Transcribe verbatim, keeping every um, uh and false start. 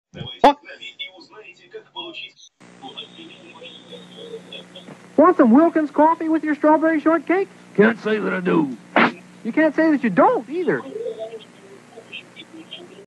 What? Want some Wilkins coffee with your strawberry shortcake? Can't say that I do. You can't say that you don't, either.